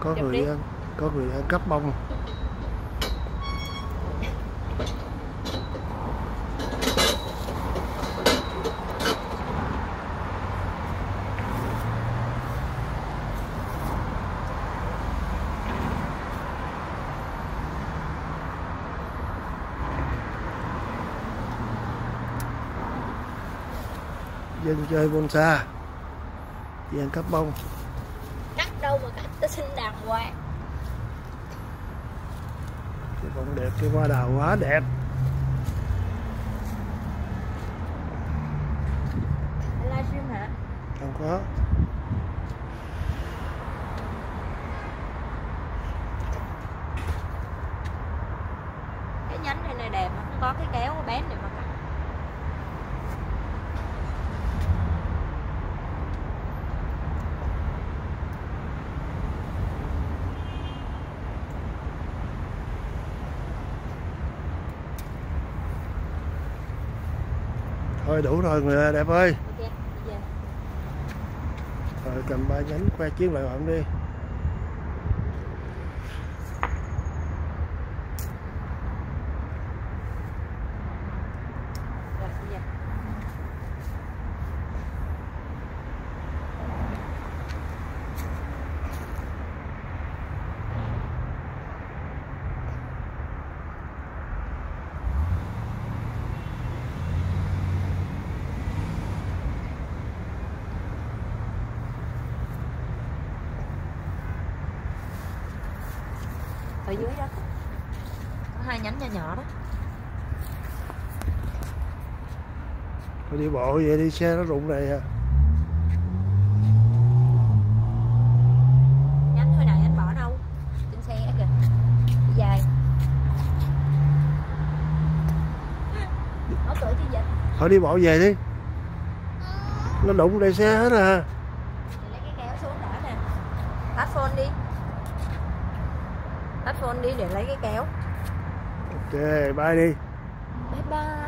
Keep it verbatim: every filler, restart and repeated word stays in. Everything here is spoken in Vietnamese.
có Chụp người đi. ăn, có người ăn cắp bông. Dân chơi bonsai, đi ăn cắp bông. Cắt đâu mà cắt nó xinh đàng hoàng. Cái bông đẹp, cái hoa đào quá đẹp. Livestream hả? Không có. Cái nhánh này này đẹp mà không có cái kéo bén để mà cắt. Thôi đủ rồi người đẹp ơi. Ok, đi về. Rồi cầm ba nhánh khoe chiến lại bạn đi. Rồi, đi về. Ở dưới đó có hai nhánh nhỏ nhỏ đó. Thôi đi bộ vậy, đi xe nó rụng này à. Nhánh hồi nãy anh bỏ đâu? Trên xe kìa. Đi dài. Nói tuổi chứ gì? Thôi đi bộ về đi. Nó đụng đầy xe hết à. Để lấy cái kéo xuống đã nè. Tắt phone đi. Tắt phone đi để lấy cái kéo. Ok, bye đi. Bye bye.